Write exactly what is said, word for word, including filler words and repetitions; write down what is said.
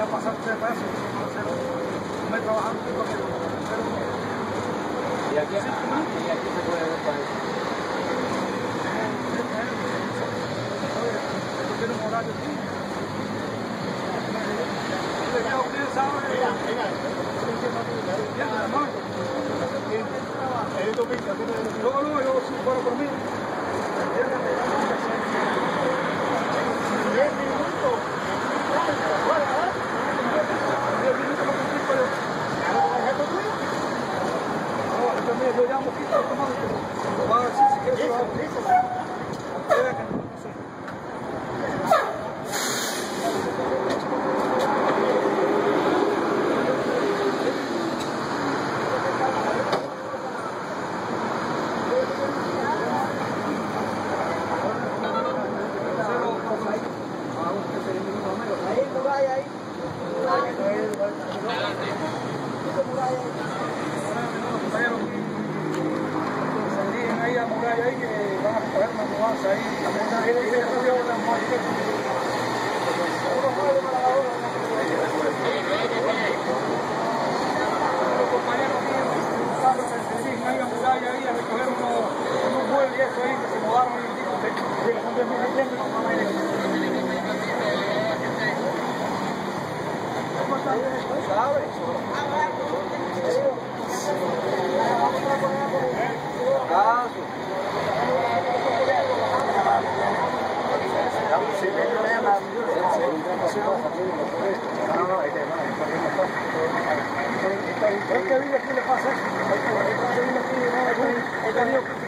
pasar tres veces, un mes trabajando. Y aquí, y aquí se puede ver para eso. Tiene un horario aquí. Usted sabe. Mira, mira. No, no, yo sí fuera por mí. diez minutos. Yo llamo aquí, lo van a decir si quieres. Ahí que van a recoger una mudanza ahí. Los compañeros aquí en un carro que se dirigen ahí a muralla ahí a recoger unos, unos muebles y eso ahí que se mudaron y que son de mil ejemplos. ¿Cómo están? ¿Sabes? Caso. Es que vive aquí le pasa eso. El que vive aquí no, el que vive aquí